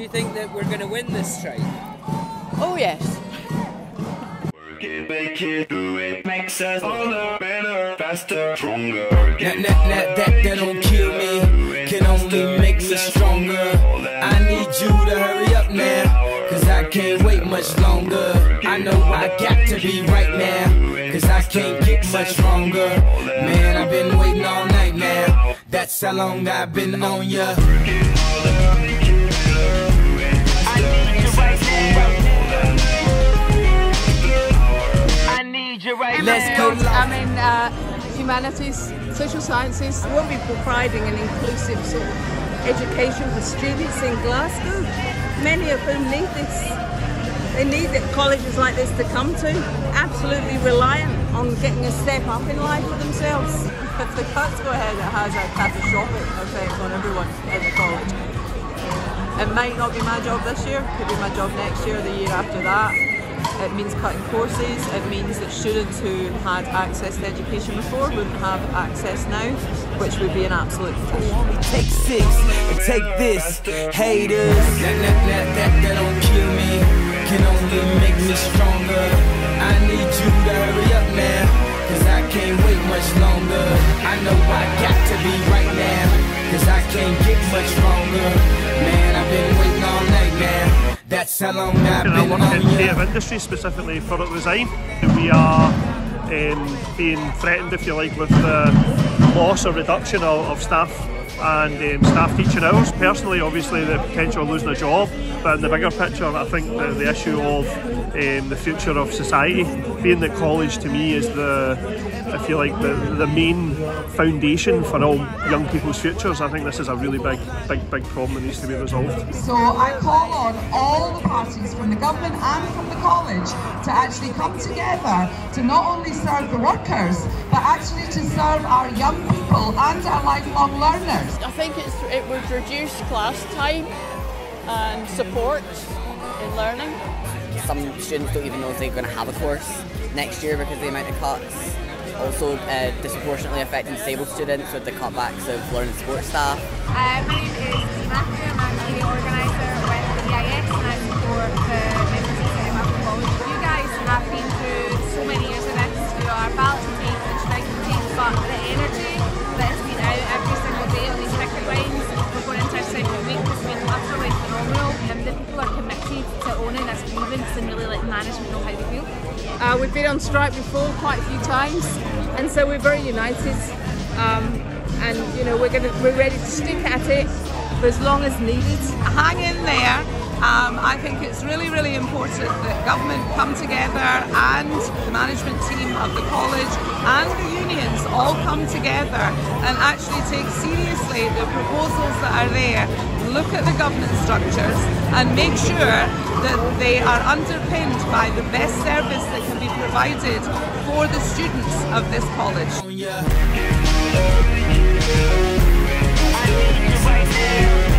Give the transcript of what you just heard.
you think that we're going to win this strike? Oh yes. Make it, do it, makes us all better, faster, stronger. That don't kill me, can only make us stronger. I need you to hurry up now, cause I can't wait much longer. I know I got to be right now, cause I can't get much stronger. Man, I've been waiting all night now, that's how long I've been on ya. Let's go. I'm in humanities, social sciences. We won't be providing an inclusive sort of education for students in Glasgow, many of whom need this. They need colleges like this to come to, absolutely reliant on getting a step up in life for themselves. If the cuts go ahead, it has a catastrophic effect on everyone in the college. It might not be my job this year, it could be my job next year, the year after that. It means cutting courses, it means that students who had access to education before wouldn't have access now, which would be an absolute catastrophe. Take 6 and take this, haters. That don't kill me, can only make me stronger. I need you to hurry up now, cause I can't wait much longer. I know I got to be right now, cause I can't get much stronger. Man, I've been waiting all night now. That's how long I've been on in creative industry, specifically for it resign. We are being threatened, if you like, with the loss or reduction of staff and staff teaching hours. Personally, obviously, the potential of losing a job, but in the bigger picture, I think the issue of the future of society, being that college to me is if you like, the main foundation for all young people's futures. I think this is a really big problem that needs to be resolved. So I call on all the parties from the government and from the college to actually come together to not only serve the workers, but actually to serve our young people and our lifelong learners. I think it would reduce class time and support in learning. Some students don't even know if they're going to have a course next year because of the amount of cuts. Also disproportionately affecting disabled students with the cutbacks of learning support staff. My name is Matthew, I'm actually the organiser with the EIS and I support the members of City of College. You guys have been through so many years of this, through our balancing teams and striking teams, but the energy that has been out every single day on these picket lines, we're going into our second week, has been utterly phenomenal. The people are committed to owning this grievance and really let management know how they feel. We've been on strike before quite a few times, and so we're very united. And you know, we're ready to stick at it for as long as needed. Hang in there. I think it's really, really important that government come together and the management team of the college and the unions all come together and actually take seriously the proposals that are there, look at the governance structures and make sure that they are underpinned by the best service that can be provided for the students of this college.